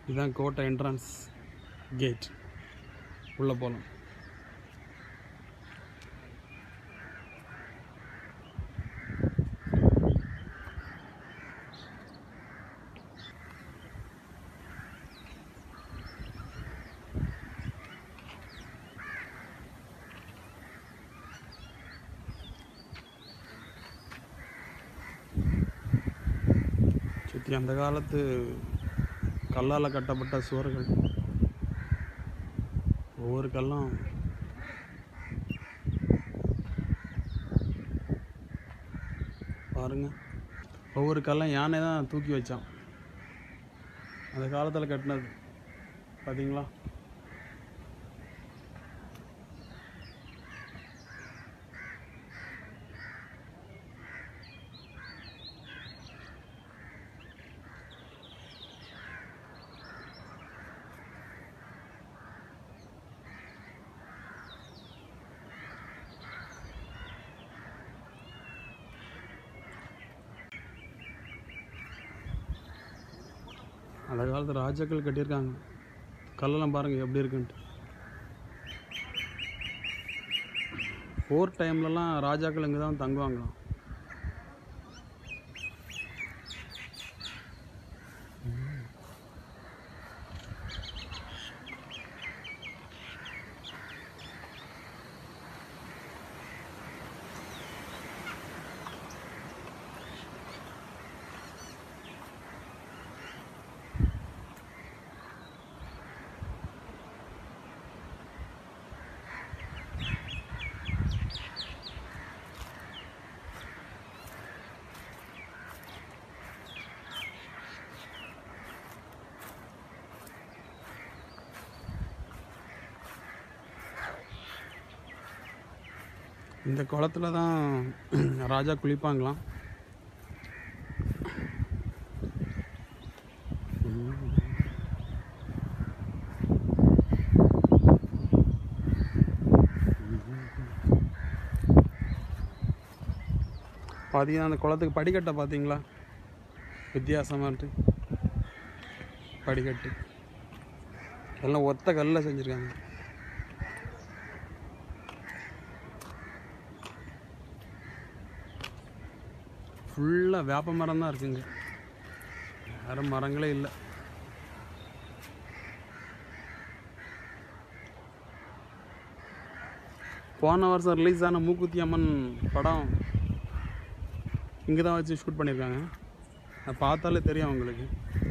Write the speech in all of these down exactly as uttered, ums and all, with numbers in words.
இதுதான் கோட்டை entrance gate. உள்ளே போகலாம். சுற்றி அந்த காலத்து கல்லால் கட்டப்பட்ட சுவர்கள். ஒவ்வொரு கல்லும் பாருங்க, ஒவ்வொரு கல்லும் யானை தான் தூக்கி வச்சான். அந்த காலத்தில் கட்டினது பார்த்தீங்களா? அந்த காலத்து ராஜாக்கள் கட்டியிருக்காங்க. கல்லெல்லாம் பாருங்கள் எப்படி இருக்குன்ட்டு. போர் டைம்லலாம் ராஜாக்கள் இங்கே தான் தங்குவாங்களாம். இந்த குளத்துல தான் ராஜா குளிப்பாங்களாம். பார்த்தீங்கன்னா அந்த குளத்துக்கு படிக்கட்டை பார்த்தீங்களா? வித்தியாசமாக இருக்கு படிக்கட்டு. எல்லாம் ஒத்த கல்லில் செஞ்சுருக்காங்க. ஃபுல்லாக வேப்ப மரம் தான் இருக்குங்க, வேறு மரங்களே இல்லை. போன வருஷம் ரிலீஸ் ஆன மூக்குத்தி அம்மன் படம் இங்கே தான் வச்சு ஷூட் பண்ணியிருக்காங்க. அதை பார்த்தாலே தெரியும் உங்களுக்கு.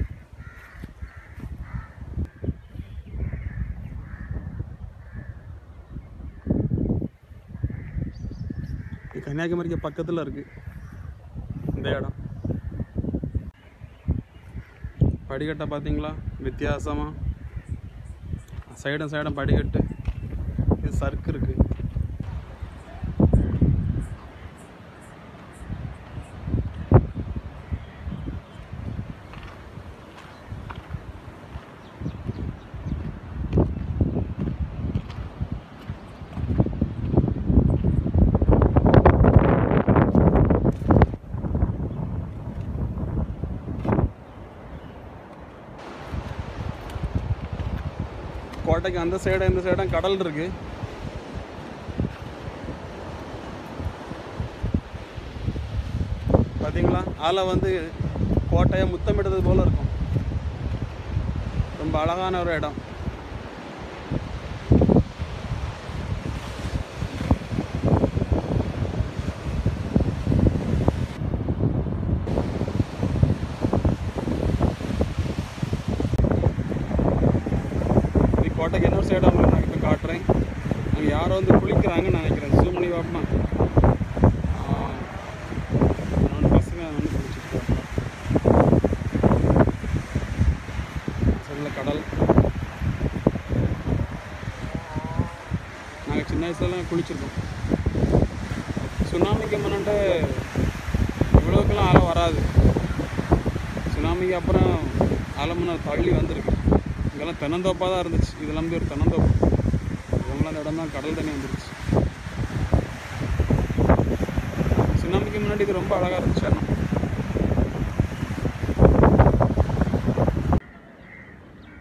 கன்னியாகுமரிக்கு பக்கத்தில் இருக்குது இந்த இடம். படிக்கட்டை பார்த்தீங்களா? வித்தியாசமாக சைடும் சைடும் படிக்கட்டு. இது சறுக்கு இருக்குது. கோட்டைக்கு அந்த சைடு இந்த சைடும் கடல் இருக்கு. பார்த்தீங்களா? அலை வந்து கோட்டையை முத்தமிட்டது போல இருக்கும். ரொம்ப அழகான ஒரு இடம். கோட்டைக்கு இன்னொரு சைடாக உங்களுக்கு நான் இப்போ காட்டுறேன். அங்கே யாரோ வந்து குளிக்கிறாங்கன்னு நினைக்கிறேன். ஜூம் பண்ணி பார்ப்போமா? என்னோட பசங்க வந்து குளிச்சுட்டு சொல்ல கடல். நாங்கள் சின்ன வயசுலலாம் குளிச்சிருக்கோம். சுனாமிக்கு முன்னாடி இவ்வளோக்கெல்லாம் அலை வராது. சுனாமிக்கு அப்புறம் அலை முன்ன தள்ளி வந்திருக்கு. இங்கெல்லாம் தென்னந்தோப்பாக தான் இருந்துச்சு. இதெல்லாம் ஒரு தென்னந்தோப்பு. இவங்களாம் அந்த இடம் தான் கடல் தண்ணி வந்துருச்சு. சுனாமிக்கு முன்னாடி இது ரொம்ப அழகாக இருந்துச்சு. ஆனால்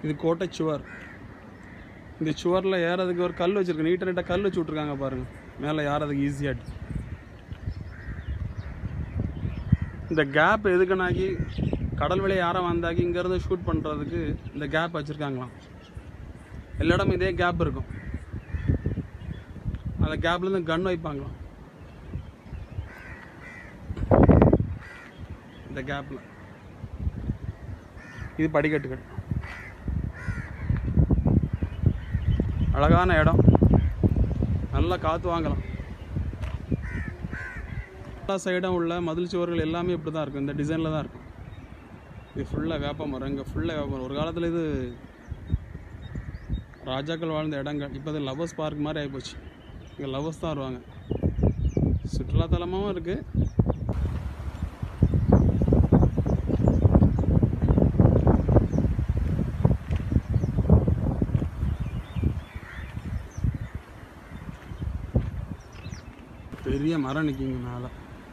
இது கோட்டை சுவர். இந்த சுவரில் ஏறதுக்கு ஒரு கல் வச்சுருக்கேன். நீட்டாக நீட்டாக கல் வச்சு விட்ருக்காங்க பாருங்கள், மேலே ஏறதுக்கு ஈஸியாகிட்டு. இந்த கேப் எதுக்குனாக்கி கடல் வழி யாரை வந்தாக்கி இங்கேருந்து ஷூட் பண்ணுறதுக்கு இந்த கேப் வச்சுருக்காங்களாம். எல்லா இடமும் இதே கேப் இருக்கும். அந்த கேப்லேருந்து கன் வைப்பாங்களாம் இந்த கேப்பில். இது படிக்கட்டுகள். அழகான இடம், நல்லா காற்று வாங்கலாம். எல்லா சைடும் உள்ள மதில் சுவர்கள் எல்லாமே இப்படி தான் இருக்கும், இந்த டிசைனில் தான் இருக்கும். இது ஃபுல்லாக வேப்ப மரம். இங்கே ஃபுல்லாக வேப்ப மரம். ஒரு காலத்தில் இது ராஜாக்கள் வாழ்ந்த இடங்கள். இப்போ அது லவ்வர்ஸ் பார்க் மாதிரி ஆகிப்போச்சு. இங்கே லவ்வர்ஸ் தான் வருவாங்க. சுற்றுலாத்தலமாகவும் இருக்குது. பெரிய மரம் நிற்கிங்க மேலே.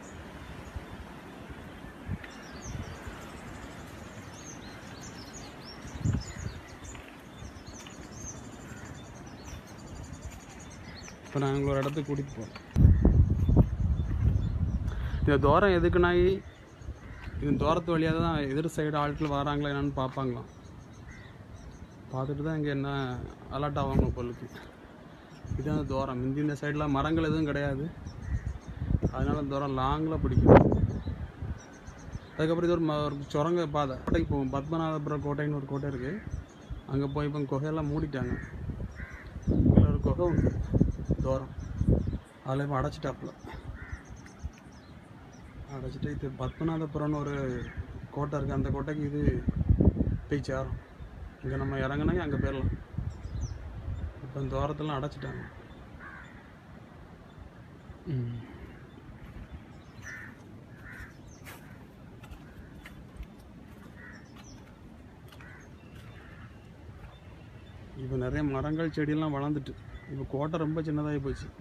இப்போ நாங்கள் ஒரு இடத்துக்கு கூட்டிகிட்டு போகிறோம். இந்த தூரம் எதுக்குனாகி இந்த தூரத்து வழியாக தான் எதிர் சைடு ஆட்கள் வராங்களா என்னன்னு பார்ப்பாங்களாம். பார்த்துட்டு தான் இங்கே என்ன அலர்ட் ஆவாங்க பொருளுக்கு. இதுதான் தூரம். முந்தி இந்த சைடில் மரங்கள் எதுவும் கிடையாது, அதனால தூரம் லாங்கில் பிடிக்கும். அதுக்கப்புறம் இது ஒரு ஒரு சுரங்க பாதை. கோட்டைக்கு போவோம். பத்மநாபபுரம் கோட்டைன்னு ஒரு கோட்டை இருக்குது. அங்கே போய் இப்போ குகையெல்லாம் மூடிட்டாங்க. ஒரு குகை உண்டு தூரம், அதில் இப்போ அடைச்சிட்டாப்புல அடைச்சிட்டு இது பத்மநாபபுரம்னு ஒரு கோட்டை இருக்குது. அந்த கோட்டைக்கு இது போய் சேரும். இங்கே நம்ம இறங்கினாங்க அங்கே போயிடலாம். இப்போ இந்த தூரத்தெல்லாம் அடைச்சிட்டாங்க. இப்போ நிறைய மரங்கள் செடியெல்லாம் வளர்ந்துட்டு இப்போ கோட்டை ரொம்ப சின்னதாகி போச்சு.